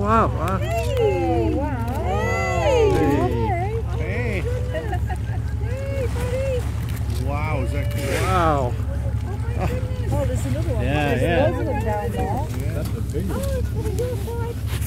up, huh? Hey. Wow. Hey. Hey. Hey, buddy. Wow, is that cool? Wow. Oh, there's another one. Yeah, There's yeah. loads of them down there. Yeah. That's a big one. Oh, it's pretty good, boy.